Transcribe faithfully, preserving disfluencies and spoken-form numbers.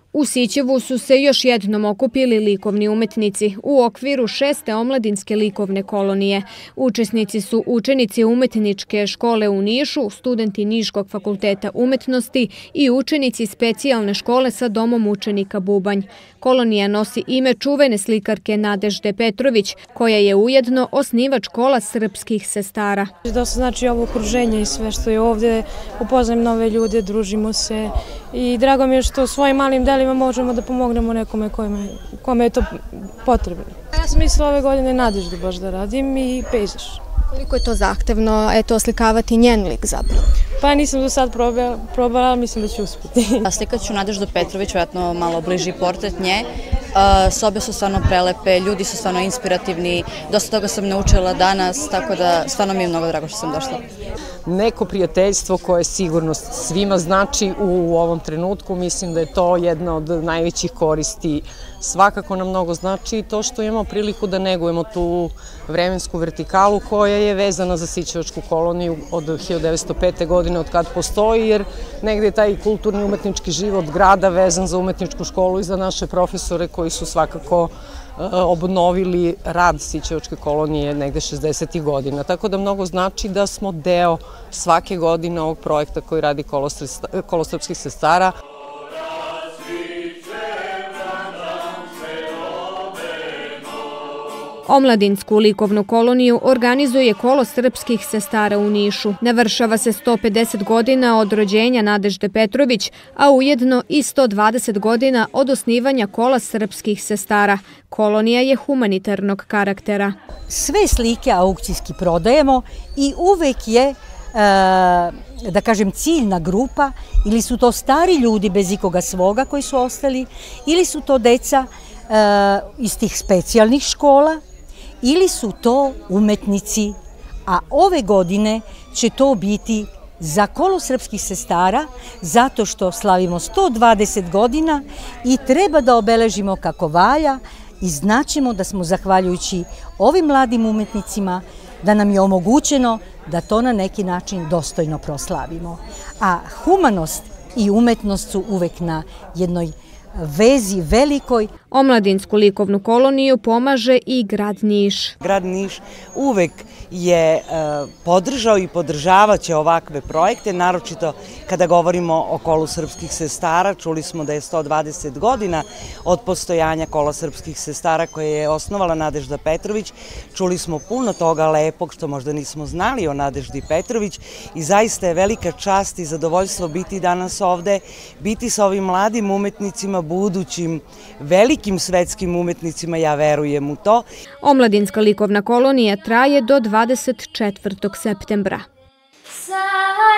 U Sićevu su se još jednom okupili likovni umetnici u okviru šeste omladinske likovne kolonije. Učesnici su učenici Umetničke škole u Nišu, studenti Niškog fakulteta umetnosti i učenici specijalne škole sa domom učenika Bubanj. Kolonija nosi ime čuvene slikarke Nadežde Petrović, koja je ujedno osnivač Kola srpskih sestara. Dosta znači ovo okruženje i sve što je ovdje, upoznajem nove ljude, družimo se i drago mi je što svojim malim delima možemo da pomognemo nekome kome je to potrebno. Ja sam mislila ove godine Nadeždu baš da radim i pejzaž. Koliko je to zahtevno, eto, oslikavati njen lik zapravo? Pa nisam do sad probala, ali mislim da ću uspjeti. Slikat ću Nadeždu Petrović, vjerojatno malo bliži portret nje. Sobe su stvarno prelepe, ljudi su stvarno inspirativni, dosta toga sam naučila danas, tako da stvarno mi je mnogo drago što sam došla. Neko prijateljstvo koje sigurno svima znači u ovom trenutku, mislim da je to jedna od najvećih koristi. Svakako nam mnogo znači to što imamo priliku da negujemo tu vremensku vertikalu koja je vezana za Sićevačku koloniju od hiljadu devetsto pete. godine od kad postoji, jer negdje je taj kulturni umetnički život grada vezan za umetničku školu i za naše profesore koji su svakako obnovili rad Sićevačke kolonije negde šezdesetih godina. Tako da mnogo znači da smo deo svake godine ovog projekta koji radi Kolo srpskih sestara. Omladinsku likovnu koloniju organizuje Kolo srpskih sestara u Nišu. Navršava se sto pedeset godina od rođenja Nadežde Petrović, a ujedno i sto dvadeset godina od osnivanja Kola srpskih sestara. Kolonija je humanitarnog karaktera. Sve slike aukcijski prodajemo i uvek je, da kažem, ciljna grupa, ili su to stari ljudi bez ikoga svoga koji su ostali, ili su to deca iz tih specijalnih škola, ili su to umetnici, a ove godine će to biti za Kolo srpskih sestara, zato što slavimo sto dvadeset godina i treba da obeležimo kako valja i znaćemo da smo, zahvaljujući ovim mladim umetnicima, da nam je omogućeno da to na neki način dostojno proslavimo. A humanost i umetnost su uvek na jednoj vezi velikoj. Omladinsku likovnu koloniju pomaže i grad Niš. Grad Niš uvek je podržao i podržavaće ovakve projekte, naročito kada govorimo o Kolu srpskih sestara. Čuli smo da je sto dvadeset godina od postojanja Kola srpskih sestara koje je osnovala Nadežda Petrović. Čuli smo puno toga lepog što možda nismo znali o Nadeždi Petrović i zaista je velika čast i zadovoljstvo biti danas ovde, biti sa ovim mladim umetnicima, budućim velikim svetskim umetnicima, ja verujem u to. Omladinska likovna kolonija traje do dvadeset četvrtog septembra.